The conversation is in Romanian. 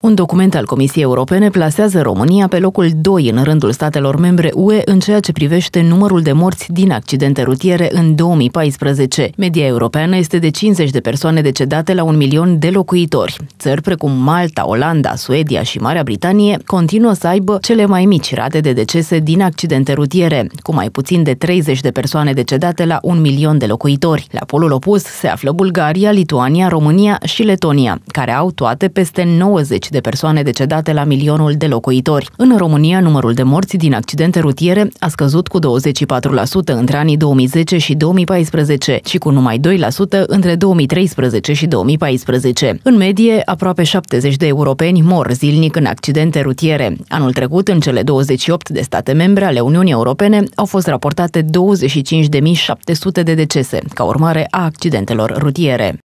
Un document al Comisiei Europene plasează România pe locul 2 în rândul statelor membre UE în ceea ce privește numărul de morți din accidente rutiere în 2014. Media europeană este de 50 de persoane decedate la 1 milion de locuitori. Țări precum Malta, Olanda, Suedia și Marea Britanie continuă să aibă cele mai mici rate de decese din accidente rutiere, cu mai puțin de 30 de persoane decedate la 1 milion de locuitori. La polul opus se află Bulgaria, Lituania, România și Letonia, care au toate peste 90 de persoane decedate la milionul de locuitori. În România, numărul de morți din accidente rutiere a scăzut cu 24% între anii 2010 și 2014 și cu numai 2% între 2013 și 2014. În medie, aproape 70 de europeni mor zilnic în accidente rutiere. Anul trecut, în cele 28 de state membre ale Uniunii Europene, au fost raportate 25.700 de decese, ca urmare a accidentelor rutiere.